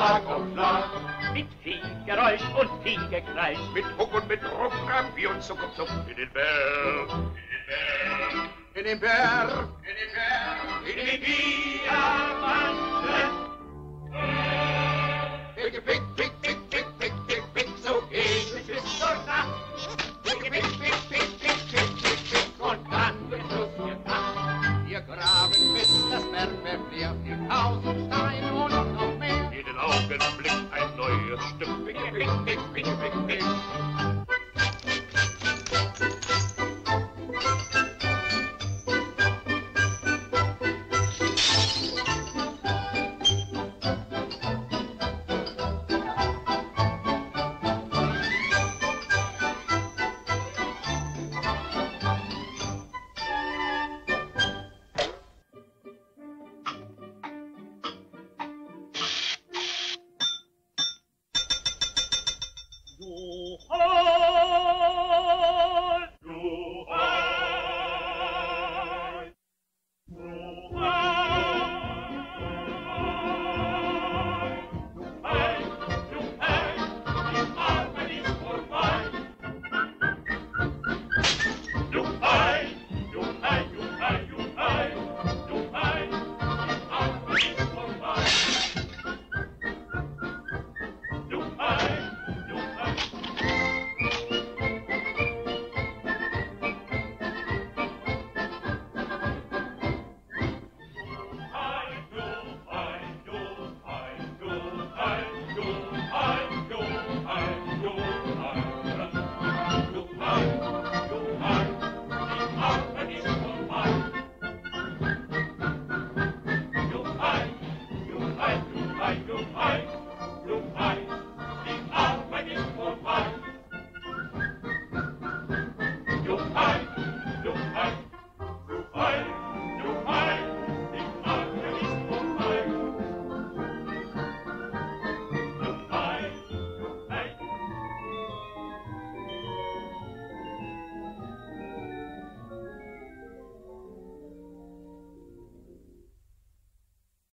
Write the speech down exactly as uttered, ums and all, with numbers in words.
Schlag auf Schlag. Mit Viehgeräusch und Viehgekreisch, Mit Huck und mit Druck rammen wir uns zuck um zuck in den Berg. In den Berg. In den Berg. In den Berg. In den Diamanten. Pick, pick, pick, pick, pick, pick, pick, pick, so geht es bis zur Nacht. Pick, pick, pick, pick, pick, pick, pick, pick, und dann wird Schluss gemacht. Wir graben bis das Bergwerk leer, die tausend Steine und noch mehr. Jeden Augenblick ein neues Stück. Pick, pick, pick, pick, pick, pick.